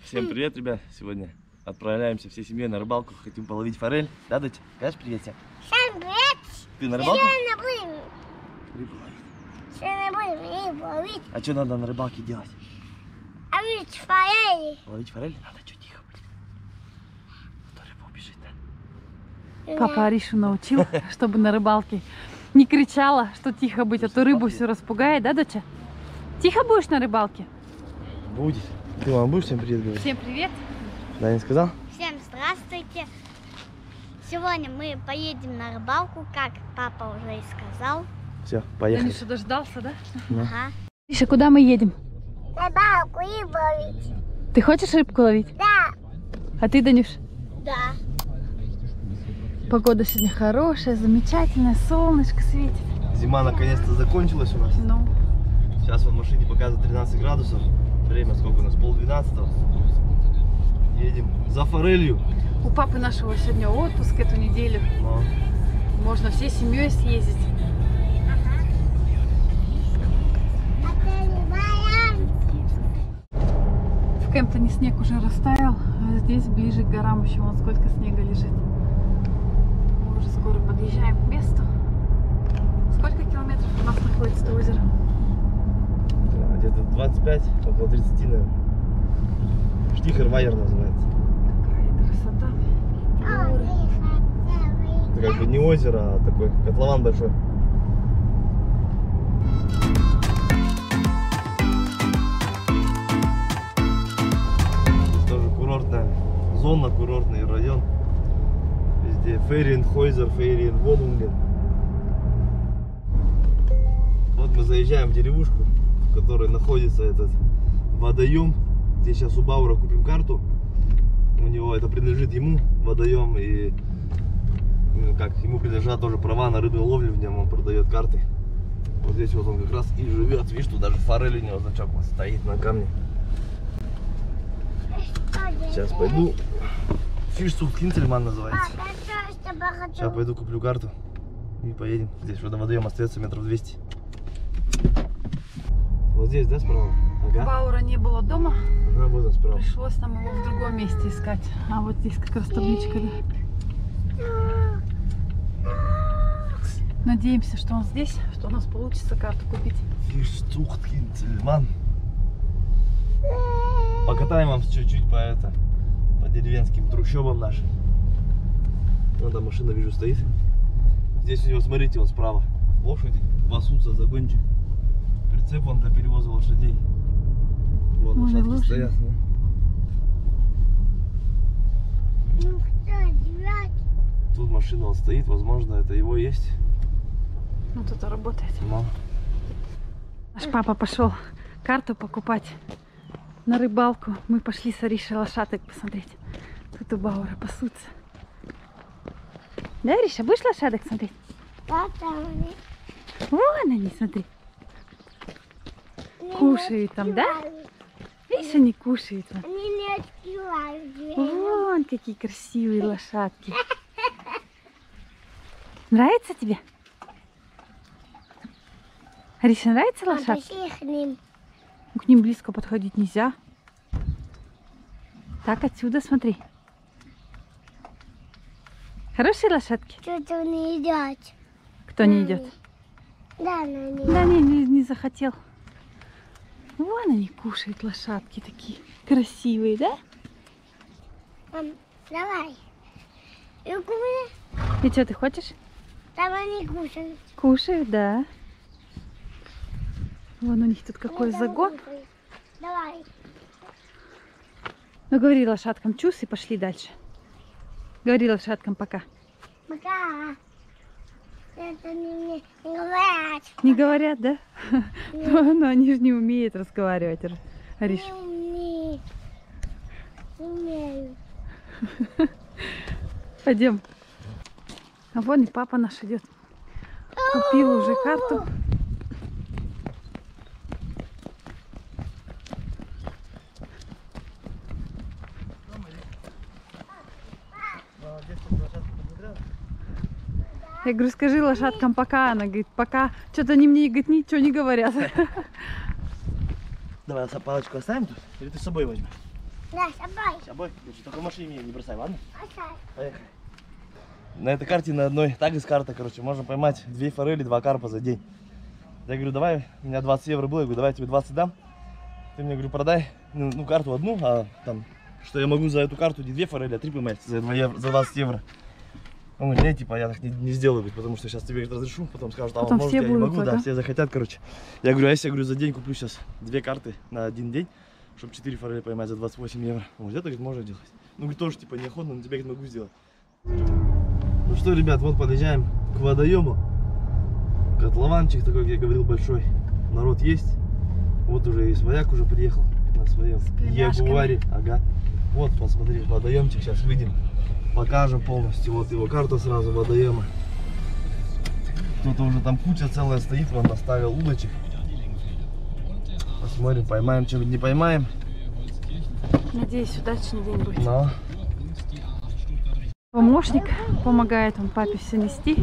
Всем привет, ребят! Сегодня отправляемся всей семьей на рыбалку. Хотим половить форель. Да, дочь? Скажешь привет всем? Всем привет! Ты на рыбалку? Сегодня будем Рыбу ловить. рыбу ловить. А что надо на рыбалке делать? Ловить форели. Ловить форель? Надо что тихо быть. А то рыба убежит, да? Папа Аришу научил, чтобы на рыбалке не кричала, что тихо быть, а то рыбу все распугает, да, доча? Тихо будешь на рыбалке? Будет. Ты, мама, будешь всем привет говорить? Всем привет. Да, не сказал? Всем здравствуйте. Сегодня мы поедем на рыбалку, как папа уже и сказал. Все, поехали. Ариша дождался, да? Ну. Ага. Ариша, куда мы едем? Рыбалку и ловить. Ты хочешь рыбку ловить? Да. А ты, Данюш? Да. Погода сегодня хорошая, замечательная, солнышко светит. Зима наконец-то закончилась у нас. Ну, Сейчас в машине показывает 13 градусов. Время сколько у нас? 11:30. Едем за форелью. у папы нашего сегодня отпуск эту неделю. Но Можно всей семьей съездить. В Кемптоне снег уже растаял, а здесь ближе к горам еще вон сколько снега лежит. Мы уже скоро подъезжаем к месту. Сколько километров у нас находится это озеро? да, где-то 25, около 30, наверное. Штихервайер называется. Какая красота. Это как бы не озеро, а такой котлован большой. Здесь тоже курортная зона, курортный район. Везде Фейриенхойзер, Фейриенволунген. Вот мы заезжаем в деревушку, в которой находится этот водоем. Здесь сейчас у Баура купим карту. У него это принадлежит ему, водоем, и как ему принадлежат тоже права на рыбную ловлю в нем, он продает карты. Вот здесь вот он как раз и живет. Видишь, тут даже форель у него значок вот стоит на камне. Сейчас пойду. Фишсук Кинцельман называется. Сейчас пойду куплю карту и поедем. Здесь до водоема остается метров 200. Вот здесь, да, справа? Ага. Баура не было дома, Ага, вот он справа. пришлось нам его в другом месте искать. А вот здесь как раз табличка, да. Надеемся, что он здесь, что у нас получится карту купить. Фишсук Кинцельман. Покатаем вам чуть-чуть по деревенским трущобам нашим. Вон там машина, вижу, стоит. Здесь у него, смотрите, вот справа лошади пасутся, загончик. Прицеп он для перевоза лошадей. Вон Вон лошадки лошади. стоят. Ну. Ну что делать? Тут машина вот стоит, возможно, это его есть. Ну, тут работает. Но Наш папа пошел карту покупать на рыбалку. Мы пошли с Аришей лошадок посмотреть. Тут у Баура пасутся. Да, Ариша, будешь лошадок смотреть? Вон они, смотри. Кушают там, да? Видишь, они кушают. Вон. Они не открывают. Вон какие красивые лошадки. Нравится тебе? Ариша, нравится лошадки? Подошли к ним. К ним близко подходить нельзя. Так, отсюда смотри. Хорошие лошадки? Что-то не идет. Кто не идет? Да, но не. Да, не захотел. Вон они кушают, лошадки такие красивые, да? Мам, давай. Руку мне. И что, ты хочешь? Там они кушают. Кушают, да. Вон у них тут какой загон. Давай. Ну, говори лошадкам чус и пошли дальше. Говори лошадкам пока. Пока. Это не говорят. Не говорят, да? Ну, они же не умеют разговаривать, Ариш. Не умею. Не умею. Пойдем. А вон и папа наш идет. Купил уже карту. Я говорю, скажи лошадкам пока. Она говорит, пока. Что-то они мне, говорит, ничего не говорят. давай палочку оставим тут, или ты с собой возьмешь? Да, собой. С собой? Держи, только в машине меня не бросай, ладно? Оставь. Поехали. На этой карте на одной, так из карты, короче, можно поймать 2 форели, 2 карпа за день. Я говорю, давай, у меня 20 евро было, я говорю, давай я тебе 20 дам. Ты мне, говорю, продай, ну, карту одну, а там, что я могу за эту карту не 2 форели, а 3 поймать за 2 евро, за 20 евро. Он говорит, нет, типа, я так не сделаю, потому что сейчас тебе разрешу, потом скажут, а Потом может, все я не будут, могу, да, да? все захотят, короче. Я говорю, а если, я говорю, за день куплю сейчас 2 карты на один день, чтобы 4 форели поймать за 28 евро. Он говорит, это, говорит, можно делать. Ну, говорит, тоже, типа, неохотно, но тебе, говорит, могу сделать. Ну что, ребят, вот подъезжаем к водоему. Котлованчик такой, как я говорил, большой. Народ есть. Вот уже и свояк уже приехал на своем ягуаре. Ага. Вот, посмотри, водоемчик. Сейчас выйдем, покажем полностью. Вот его карта сразу водоема. Кто-то уже там куча целая стоит, он наставил удочек. Посмотрим, поймаем, что-нибудь не поймаем. Надеюсь, удачный день будет. Но Помощник помогает он папе все нести.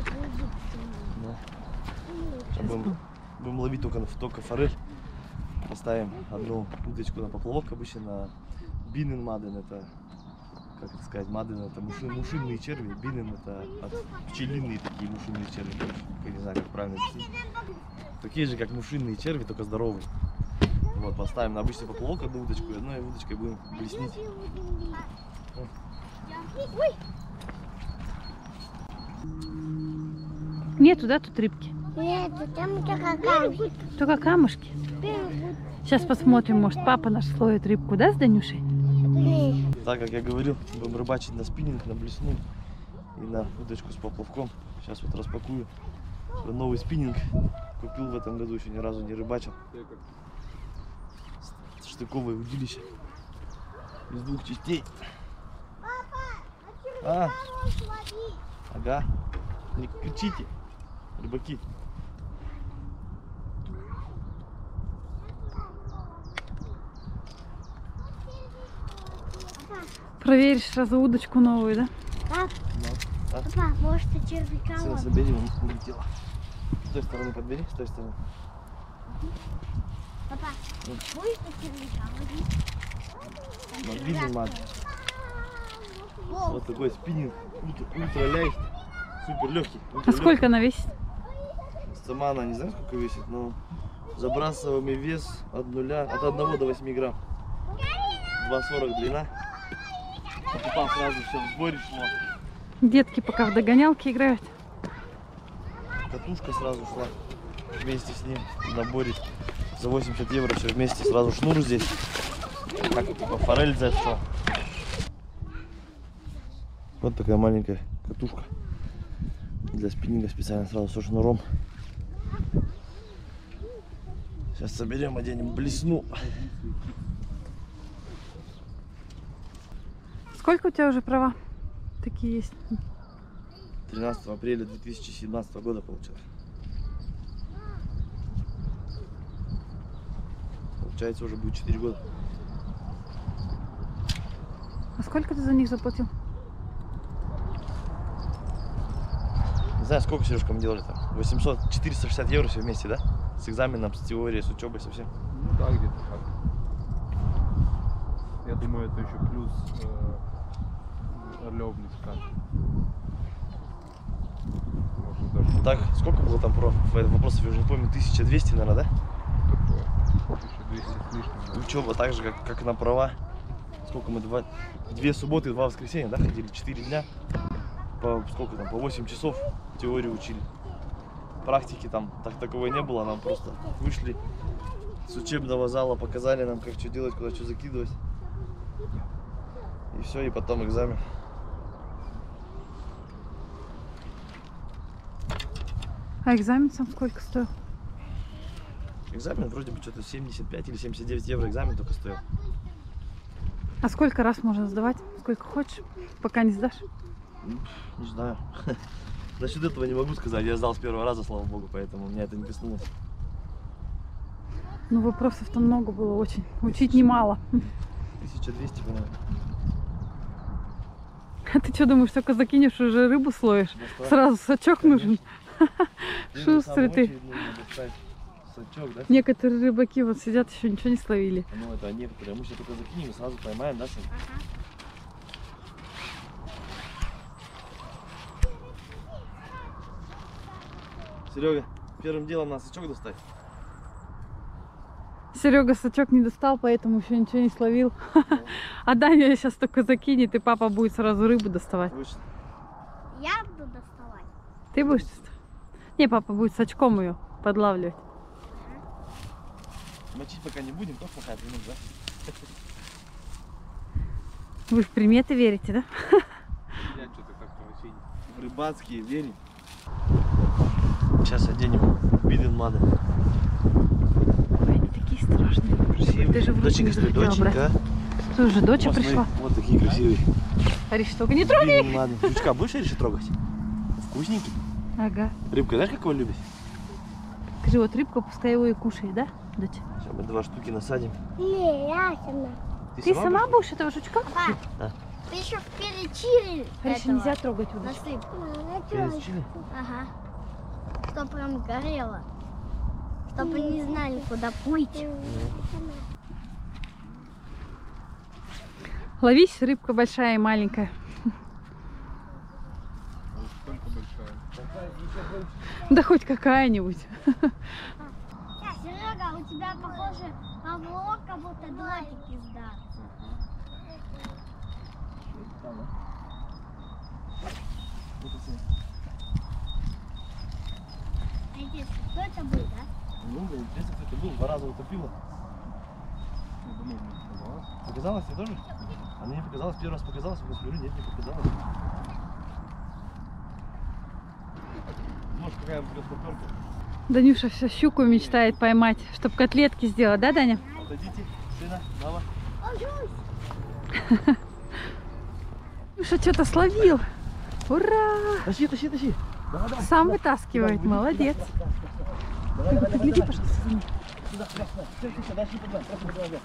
будем ловить только форель. Поставим одну удочку на поплавок, обычно на бинен маден, это, как это сказать, маден это мушиные черви, бинен это пчелиные такие мушиные черви, я не знаю, как правильно объяснить. Такие же, как мушиные черви, только здоровые. Вот, поставим на обычный поплавок одну удочку, и одной удочкой будем блеснить. Нету, да, тут рыбки? Нет, там только камни. Только камушки. Сейчас посмотрим, может папа наш ловит рыбку, да, с Данюшей? Так, как я говорил, будем рыбачить на спиннинг, на блесну и на удочку с поплавком. Сейчас вот распакую. Новый спиннинг купил в этом году, еще ни разу не рыбачил. Штыковое удилище из 2 частей. А, ага, не кричите, рыбаки. Проверишь сразу удочку новую, да? Пап, Да. папа, может, ты червяка Все, вот. забери, он улетела. С той стороны подбери, с той стороны. Папа, будешь ты червяка ловить? Мобильный мат. Вот такой спиннинг, ультра лайт, супер легкий. А сколько она весит? Сама она не знаю сколько весит, но забрасываемый вес от 1 до 8 грамм. 2,40 длина. Покупал сразу все в сборе шло. Детки пока в догонялки играют. Катушка сразу шла вместе с ним в наборе. За 80 евро все вместе, сразу шнур здесь. Как типа форель взять шел. Вот такая маленькая катушка для спиннинга специально сразу со шнуром. Сейчас соберем, оденем блесну. Сколько у тебя уже права такие есть? 13 апреля 2017 года получилось. Получается, уже будет 4 года. А сколько ты за них заплатил? Не знаю, сколько, Сережка, мы делали там? 460 евро все вместе, да? С экзаменом, с теорией, с учебой, совсем. Ну да, где-то так. Я думаю, это еще плюс орлевный скат. Может даже Так, сколько было там про? Вопросов я уже не помню, 1200, наверное, да? такое. 1200 с лишним. Учеба так же, как на права. Сколько мы, 2 субботы и 2 воскресенья, да, ходили? 4 дня. По сколько там, по 8 часов теорию учили. Практики там таковой не было, нам просто вышли с учебного зала, показали нам, как что делать, куда что закидывать. И все, и потом экзамен. А экзамен сам сколько стоил? Экзамен вроде бы что-то 75 или 79 евро экзамен только стоил. А сколько раз можно сдавать? Сколько хочешь, пока не сдашь? Не знаю. Насчет этого не могу сказать. Я сдал с первого раза, слава богу, поэтому меня это не коснулось. Ну, вопросов там много было очень. Учить немало. 1200, по-моему. А ты что думаешь, только закинешь, уже рыбу словишь? Да что? Сразу сачок нужен. Конечно. Шустрый ты. Нужно достать Сачок, да? Некоторые рыбаки вот сидят, еще ничего не словили. Ну это некоторые. Мы сейчас только закинем и сразу поймаем, да, Сань? Ага. Серега, первым делом надо сачок достать. Серега сачок не достал, поэтому еще ничего не словил. А Даня сейчас только закинет, и папа будет сразу рыбу доставать. Точно. Я буду доставать. Ты будешь доставать? Не, папа будет сачком ее подлавливать. Мочить пока не будем, только пока минут, да? Вы в приметы верите, да? Я что-то как-то вообще не... В рыбацкие верим. Сейчас оденем Биденмана. Ой, они такие страшные. Красивые. Ты же в руки Доченька, не стой, захотела доченька. брать. Слушай, уже доча Вот, смотри, пришла. вот такие красивые. Ариш, только не трогай. Биденманы. Жучка будешь решить трогать? Вкусненький. Ага. Рыбка, знаешь, как его любишь? Скажи, вот рыбка, пускай его и кушает, да, доча? Сейчас мы 2 штуки насадим. Не, я сама. Ты сама будешь этого жучка? Папа, Да. ты еще перечили Ариш, этого. нельзя трогать удочку. Насыпь. Перец чили? Ага. Чтоб прям горело. Чтобы не знали, куда плыть. Ловись, рыбка большая и маленькая. Только большая. Да хоть какая-нибудь. Серега, у тебя похоже павлок, как будто дротики сдаться. Интересно, кто это был, да? Ну, да, интересно, кто это был. 2 раза утопила. Я думаю, мне показалось. Показалось тебе тоже? А мне не показалось, первый раз показалось, я смотрю, нет, не показалось. Может, какая будет поперка? Данюша все щуку мечтает поймать, чтобы котлетки сделать, да, Даня? Отойдите, сына, мама. Данюша что-то словил. Ура! Тащи, тащи, тащи. Давай, давай. Сам вытаскивает, молодец. Ты гляди, пожалуйста, за ним. Сюда, сюда, сюда. Сюда, сюда, сюда.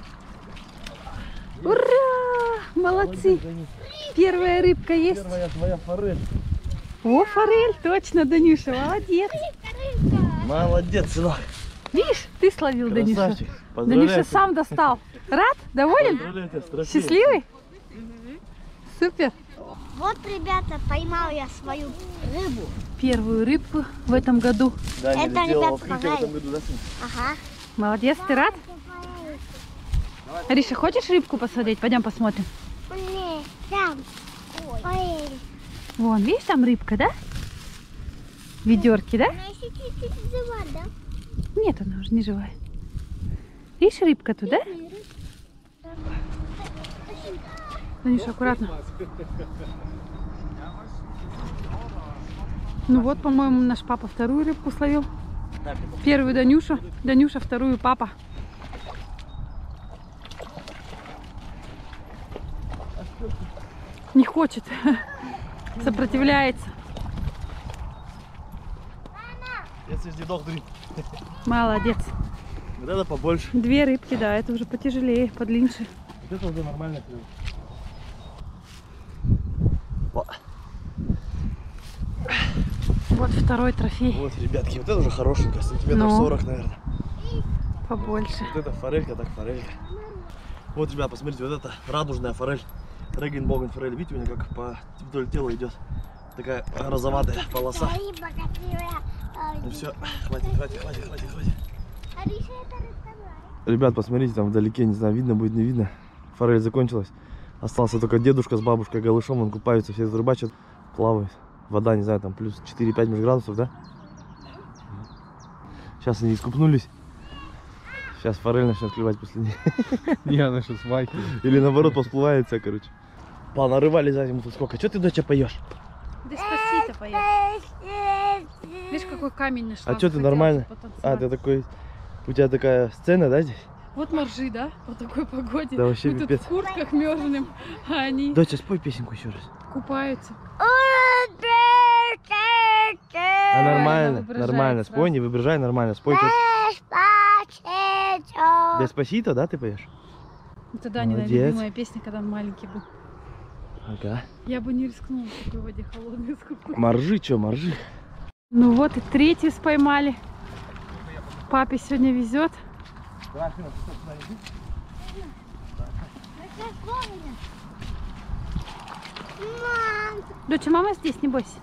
Ура! Молодцы! Первая рыбка есть. Первая твоя форель. О, форель, точно, Данюша, молодец. Молодец, сынок. Видишь, ты словил, Данюша. Красавчик. Поздравляю Данюша тебя. сам достал. Рад? Доволен? Поздравляю тебя с трофеем. Счастливый? Супер. Вот, ребята, поймал я свою рыбу. Первую рыбку в этом году. Да, не Это, сделал ребят, открытие в форель. этом году, да, сын? Ага. Молодец, ты рад? Ариша, хочешь рыбку посмотреть? Пойдем посмотрим. Не, там. Ой. Вон, видишь, там рыбка, да? В ведерке, да? Она еще чуть-чуть жива, да? Нет, она уже не живая. Видишь, рыбка тут, да? Данюша, аккуратно. Ну вот, по-моему, наш папа вторую рыбку словил. Первую Данюша, Данюша, вторую папа. Не хочет, сопротивляется. Если жди дохтри. Молодец. Вот это побольше. 2 рыбки, да, это уже потяжелее, подлиннее. Вот это уже нормально. Вот второй трофей, Вот, ребятки, вот это уже хорошенькая, сантиметров Ну. 40, наверное. побольше. Вот это форелька, так форелька. Вот, ребят, посмотрите, вот это радужная форель. Регенбоген форель. Видите, у нее как вдоль тела идет такая розоватая полоса. Рыба красивая. Ну все, хватит, хватит, хватит, хватит, хватит. Ариша, это рыбка. Ребят, посмотрите, там вдалеке, не знаю, видно будет, не видно. Форель закончилась. Остался только дедушка с бабушкой голышом, он купается, все рыбачат, плавают. Вода, не знаю, там плюс 4-5 градусов, да? Сейчас они искупнулись. Сейчас форель начнет клевать после них. Я наша свайки. Или наоборот посплывает вся, короче. Па, нарывали за зиму тут сколько. Че ты, доча, поешь? Деспасито поешь. Видишь, какой камень нашла. А что ты, захотела нормально? тут А, потанцевать. ты такой... У тебя такая сцена, да, здесь? Вот моржи, да, по такой погоде. Да вообще Мы тут пипец. в куртках мерзнем, а они Доча, спой песенку еще раз. купаются. А нормально, выброжает нормально. сразу. Спой, не выброжай, нормально. Спой тут. Деспасито, да, ты поешь? Это Данина Молодец. любимая песня, когда он маленький был. Ага. Я бы не рискнула в такой воде холодной скупать. Моржи, что, моржи? Ну вот и третью споймали. Папе сегодня везет. Давай, Афина, ты что, сюда иди? Мам, Доча, мама здесь, не бойся.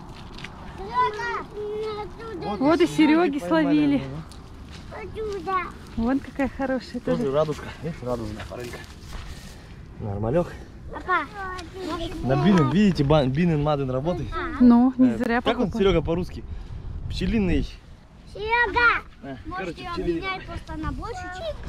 Серега, Вот и Сереги словили. отсюда. Вон какая хорошая Тоже тоже. радужка. Видишь, радужная форелька. Нормалек. Папа, На Бинен, видите, Бинен Маден работает. Ну, не зря Как он, покупал. Серега, по-русски? Пчелиный. Серега, Короче, можете пчелиный. обменять просто на больше.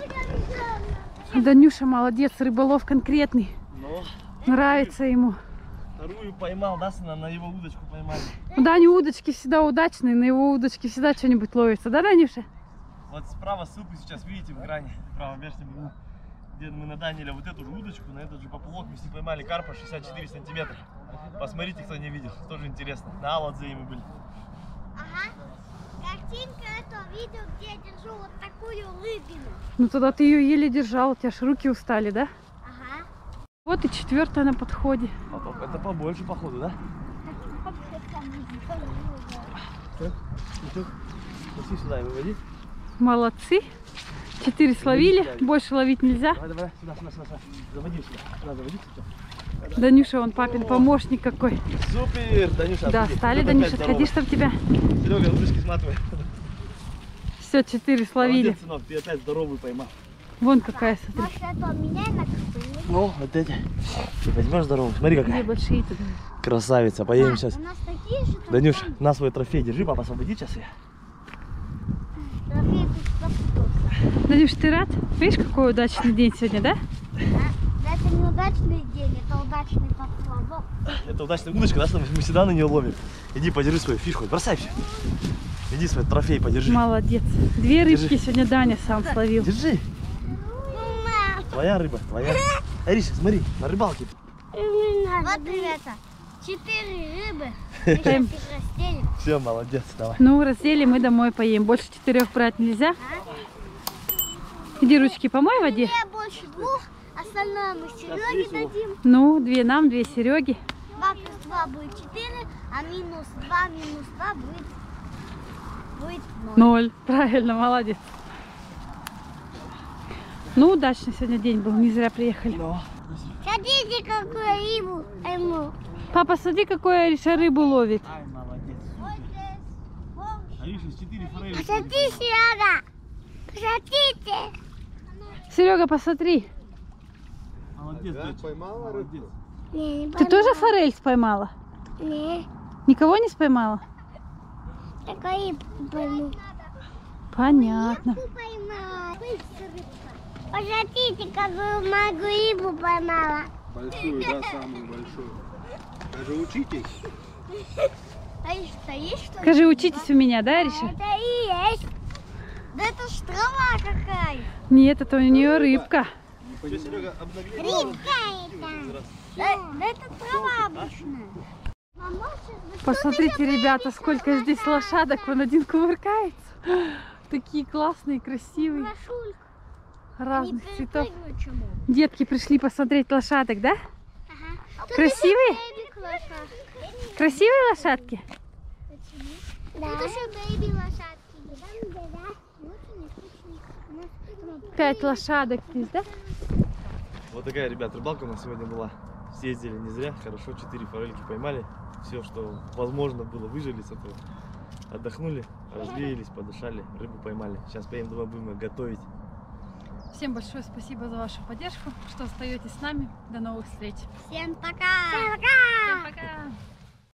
Данюша молодец, рыболов конкретный. Но Нравится ему. вторую поймал, да, сына, на его удочку поймали. У Дани удочки всегда удачные, на его удочке всегда что-нибудь ловится. Да, Данюша? Вот справа ссылку сейчас видите в экране, в правом верхнем углу, где мы наданили вот эту же удочку, на этот же поплавок мы с ним поймали карпа 64 сантиметра. Посмотрите, кто не видел, тоже интересно. На Аладзее мы были. Ага. Картинка этого видео, где я держу вот такую рыбину. Ну тогда ты ее еле держал, у тебя ж руки устали, да? Ага. Вот и четвертая на подходе. Это побольше, походу, да? Неси сюда и выводи. Молодцы. 4 словили, больше ловить нельзя. Давай, давай, сюда. Заводи сюда, заводи сюда. Данюша, он папин помощник какой. Супер, Данюша. Да, отходи. стали, Вот Данюша, опять отходи, здорово. чтоб тебя. Серега, удочки сматывай. Все, 4 словили. Молодец, сынок, ты опять здоровый поймал. Вон какая, смотри. Может, это меняй на какую-нибудь? Ну, вот эти. Ты возьмешь здоровую? Смотри, Две какая. большие туда. Красавица, поедем сейчас. У нас такие же, как Данюш, там. на свой трофей держи, папа освободит сейчас я. Трофей тут запутался. Данюш, ты рад? Видишь, какой удачный день сегодня, да? Да, это не удачный день, это удачный поплавок. Это удачная удочка, да, что мы всегда на нее ловим. Иди подержи свою фишку, бросай все. Иди свой трофей подержи. Молодец. 2 рыбки Держи. сегодня Даня сам словил. Держи. Твоя рыба, твоя. Ариша, смотри, на рыбалке. Вот, ребята, 4 рыбы. Мы сейчас их разделим. Все, молодец, давай. Ну, разделим, мы домой поем. Больше 4 брать нельзя. Иди ручки помой в воде. Не больше 2, остальное мы Сереге дадим. Ну, 2 нам, 2 Сереги. 2 плюс 2 будет 4, а минус 2 будет 0. 0. Правильно, молодец. Ну, удачный сегодня день был, не зря приехали. Смотрите, какую рыбу ему. Папа, смотри, какой Ариша рыбу ловит. Ай, молодец. Ариша, 4 форели. Посмотри, Серега. Посмотрите. Серега, посмотри. Молодец, дочь. Поймала рыбу? Не, не Ты тоже форель споймала? Не, Никого не споймала? такую рыбу пойму. Понятно. Поймала. Посмотрите, какую могу рыбу поймала. Большую, да, самую большую. Даже учитесь. А что, есть что ли? Скажи, учитесь у меня, да, Ариша? Это и есть. Да это ж трава какая. Нет, это у нее рыбка. Что, Серега, обнаглел? Рыбка это. Да это трава обычная. Мама, Посмотрите, ребята, сколько здесь лошадок. Вон один кувыркается. Такие классные, красивые, Машулька. разных цветов. Чему? Детки пришли посмотреть лошадок, да? Ага. Красивые? Красивые лошадки? Да. Тут еще бэйби лошадки. Да. 5 лошадок здесь, да? Вот такая, ребят, рыбалка у нас сегодня была. Съездили не зря, хорошо, 4 форельки поймали. Все, что возможно было, выжили с этого. Отдохнули, развеялись, подышали, рыбу поймали. Сейчас поедем домой, будем ее готовить. Всем большое спасибо за вашу поддержку, что остаетесь с нами. До новых встреч. Всем пока. Всем пока.